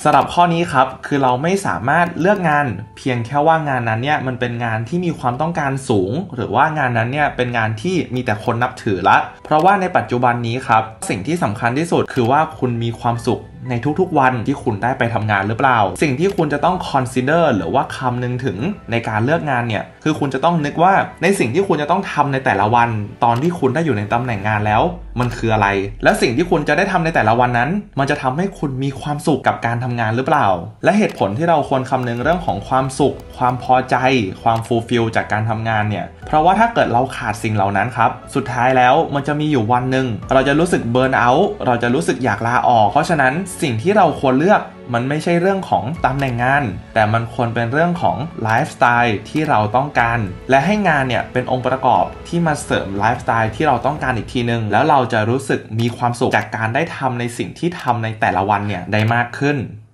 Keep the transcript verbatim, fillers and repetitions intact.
สำหรับข้อนี้ครับคือเราไม่สามารถเลือกงานเพียงแค่ว่างานนั้นเนี่ยมันเป็นงานที่มีความต้องการสูงหรือว่างานนั้นเนี่ยเป็นงานที่มีแต่คนนับถือละเพราะว่าในปัจจุบันนี้ครับสิ่งที่สำคัญที่สุดคือว่าคุณมีความสุขในทุกๆวันที่คุณได้ไปทำงานหรือเปล่าสิ่งที่คุณจะต้อง consider หรือว่าคำนึงถึงในการเลือกงานเนี่ยคือคุณจะต้องนึกว่าในสิ่งที่คุณจะต้องทำในแต่ละวันตอนที่คุณได้อยู่ในตำแหน่งงานแล้วมันคืออะไรและสิ่งที่คุณจะได้ทำในแต่ละวันนั้นมันจะทำให้คุณมีความสุขกับการทำงานหรือเปล่าและเหตุผลที่เราควรคำนึงเรื่องของความสุขความพอใจความ fulfill จากการทำงานเนี่ยเพราะว่าถ้าเกิดเราขาดสิ่งเหล่านั้นครับสุดท้ายแล้วมันจะมีอยู่วันหนึ่งเราจะรู้สึกเบิร์นเอาท์เราจะรู้สึกอยากลาออกเพราะฉะนั้นสิ่งที่เราควรเลือกมันไม่ใช่เรื่องของตำแหน่งงานแต่มันควรเป็นเรื่องของไลฟ์สไตล์ที่เราต้องการและให้งานเนี่ยเป็นองค์ประกอบที่มาเสริมไลฟ์สไตล์ที่เราต้องการอีกทีนึงแล้วเราจะรู้สึกมีความสุขจากการได้ทำในสิ่งที่ทำในแต่ละวันเนี่ยได้มากขึ้น